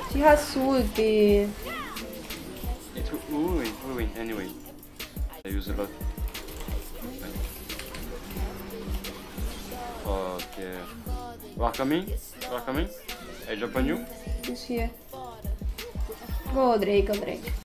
Ti rassulti. It will win anyway. I use a lot. Okay. You are coming? You are coming? I jump on you? Sì, sì. Go Drake, go Drake.